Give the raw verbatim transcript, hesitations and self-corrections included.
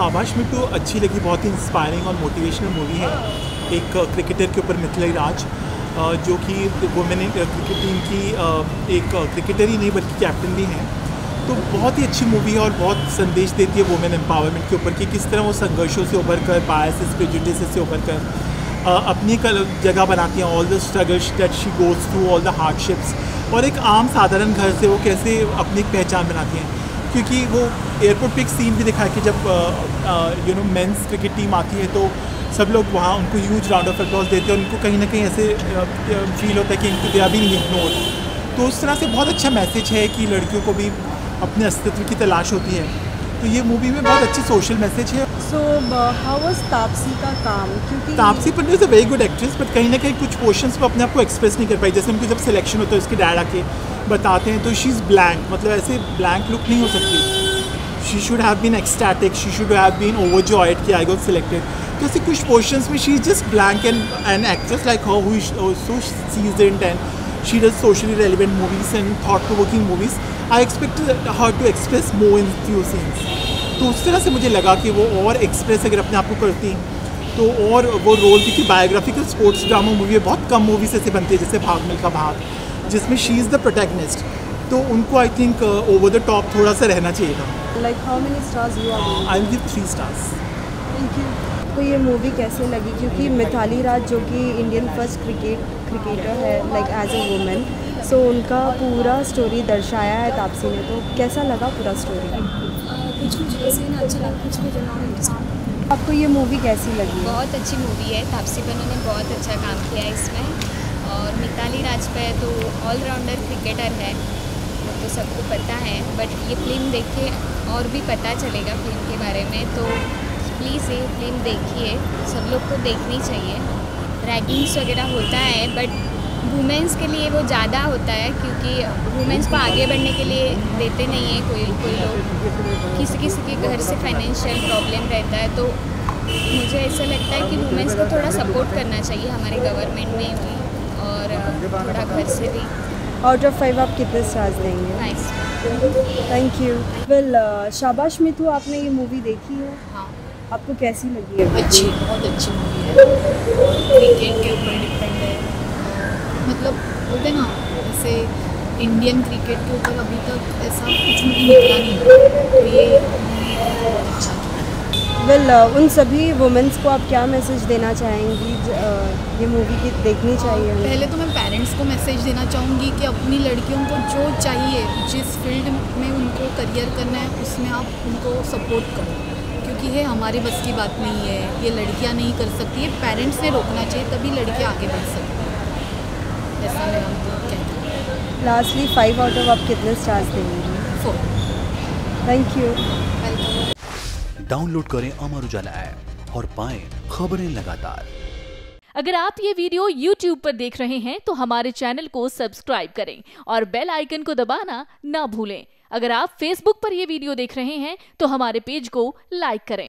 शाबाश मिठू अच्छी लगी, बहुत ही इंस्पायरिंग और मोटिवेशनल मूवी है। एक क्रिकेटर के ऊपर मिथिला राज जो कि वुमेन क्रिकेट टीम की एक क्रिकेटर ही नहीं बल्कि कैप्टन भी हैं, तो बहुत ही अच्छी मूवी है और बहुत संदेश देती है वुमेन एम्पावरमेंट के ऊपर कि किस तरह वो संघर्षों से उभर कर, बायसेस प्रेजुडिसेस से उभर कर अपनी जगह बनाती हैं, all the struggles that she goes through, all the hardships, और एक आम साधारण घर से वो कैसे अपनी एक पहचान बनाती हैं। क्योंकि वो एयरपोर्ट पे एक सीन भी दिखा है कि जब you know men's cricket team आती है तो सब लोग वहाँ उनको ह्यूज राउंड ऑफ अप्लॉज देते हैं, उनको कहीं ना कहीं ऐसे फील होता है कि इनको दे आर बीइंग इग्नोर्ड। तो उस तरह से बहुत अच्छा मैसेज है कि लड़कियों को भी अपने अस्तित्व की तलाश होती है, तो ये मूवी में बहुत अच्छी सोशल मैसेज है। सो हाउ वाज तापसी का काम? क्योंकि Taapsee Pannu is a very good actress, but कहीं ना कहीं कुछ पोर्शंस वो अपने आप को एक्सप्रेस नहीं कर पाई। जैसे उनकी जब सिलेक्शन होता है उसके डैड आके बताते हैं तो शी इज़ ब्लैंक, मतलब ऐसे ब्लैंक लुक नहीं हो सकती। She should have been ecstatic, she should have been overjoyed कि आई गॉट सिलेक्टेड। तो ऐसे कुछ पोर्शंस में she is just blank, and an actress like her who is so seasoned and she does socially relevant movies and thought-provoking movies. I expected her to express more in few scenes. तो उस तरह से मुझे लगा कि वो और express अगर अपने आप को करती तो और वो रोल, क्योंकि बायोग्राफिकल स्पोर्ट्स ड्रामा मूवी है, बहुत कम मूवीज ऐसे बनती है जैसे भाग मिल्खा भाग जिसमें शी इज़ द प्रोटैगनिस्ट, तो उनको I think over the top थोड़ा सा रहना चाहिए था। Like how many stars you are giving? I will give three stars. Thank you. तो ये मूवी कैसे लगी? क्योंकि मिथाली राज जो कि इंडियन फर्स्ट क्रिकेट क्रिकेटर है like as a women, so उनका पूरा स्टोरी दर्शाया है तापसी ने, तो कैसा लगा पूरा स्टोरी? कुछ कुछ सीन अच्छा लगा, कुछ कुछ नॉट अंडरस्टैंड। आपको ये मूवी कैसी लगी? बहुत अच्छी मूवी है, तापसी पन्नू ने बहुत अच्छा काम किया है इसमें, और मिताली राजपूत तो ऑलराउंडर क्रिकेटर है, तो सबको पता है, बट ये फिल्म देख के और भी पता चलेगा फिल्म के बारे में। तो प्लीज़ ये फिल्म देखिए, सब लोग को देखनी चाहिए। रैगिंग्स वगैरह होता है बट वुमेंस के लिए वो ज़्यादा होता है, क्योंकि वुमेंस को आगे बढ़ने के लिए देते नहीं है कोई कोई लोग, किसी किसी के घर से फाइनेंशियल प्रॉब्लम रहता है, तो मुझे ऐसा लगता है कि वुमेंस को थोड़ा सपोर्ट करना चाहिए हमारे गवर्नमेंट में भी और थोड़ा घर से भी। आउट ऑफ फाइव आप कितने स्टार्स देंगे? Nice, thank you. वेल शाबाश मिठू, आपने ये मूवी देखी है? हाँ, आपको कैसी लगी है? अच्छी, बहुत अच्छी मूवी है। क्रिकेट के ऊपर डिपेंड है, मतलब बोलते हैं ना जैसे इंडियन क्रिकेट के ऊपर अभी तक ऐसा कुछ मूवी निकला नहीं, तो ये मूवी बहुत अच्छा। वेल well, उन सभी वुमेंस को आप क्या मैसेज देना चाहेंगी? ये मूवी की देखनी चाहिए? पहले तो मैं पेरेंट्स को मैसेज देना चाहूँगी कि अपनी लड़कियों को जो चाहिए, जिस फील्ड में उनको करियर करना है उसमें आप उनको सपोर्ट करो, क्योंकि ये हमारे बस की बात नहीं है, ये लड़कियां नहीं कर सकती, ये पेरेंट्स ने रोकना चाहिए, तभी लड़कियां आगे बढ़ सकती हैं। ऐसा मेरा कहना है। लास्टली फाइव आउट ऑफ आप कितने स्टार्स देंगे? Four. Thank you. Welcome. Download करें अमर उजाला ऐप और पाएं खबरें लगातार। अगर आप ये वीडियो यूट्यूब पर देख रहे हैं तो हमारे चैनल को सब्सक्राइब करें और बेल आइकन को दबाना ना भूलें। अगर आप फेसबुक पर यह वीडियो देख रहे हैं तो हमारे पेज को लाइक करें।